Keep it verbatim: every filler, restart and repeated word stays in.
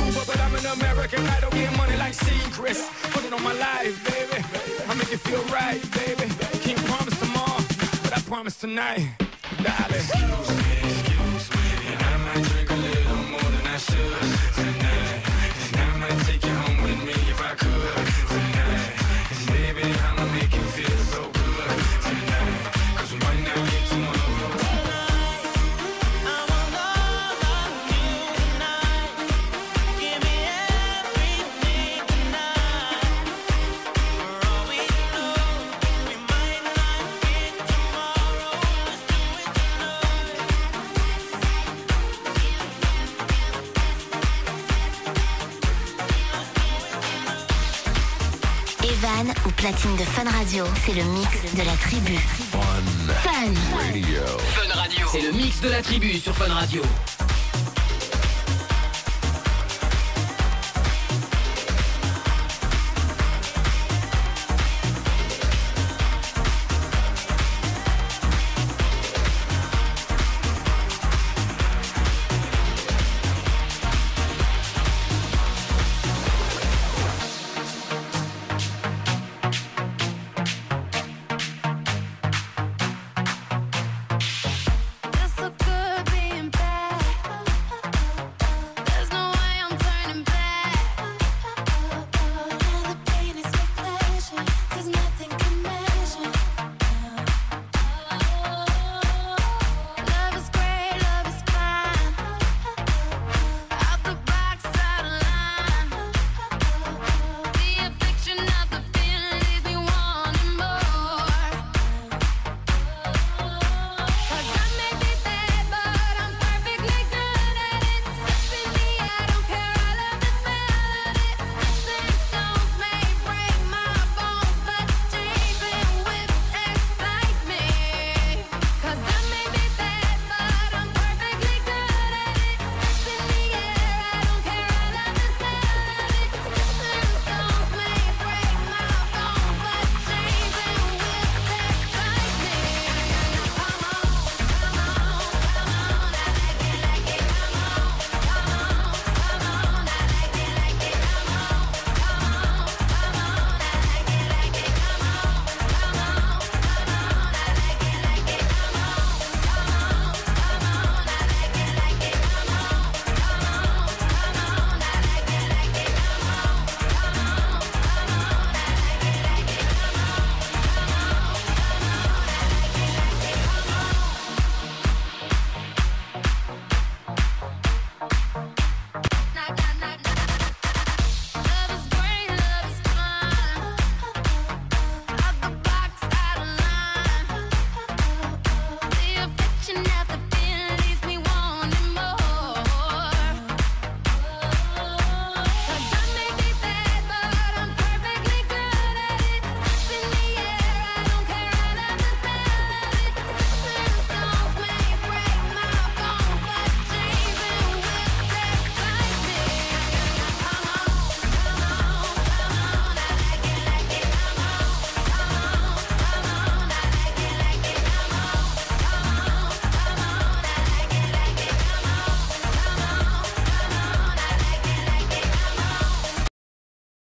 Cuba, but I'm an American idol, getting money like secrets. Put it on my life, baby. I make it feel right, baby. Can't promise tomorrow, but I promise tonight, darling. Excuse me, excuse me, and I might drink a little more than I should tonight. And I might take you home with me if I could tonight. And baby, I'ma make you feel so good tonight. Cause we might not get tomorrow. Evan au platine de Fun Radio, c'est le mix de la tribu. Fun. Fun Radio. Fun Radio. C'est le mix de la tribu sur Fun Radio.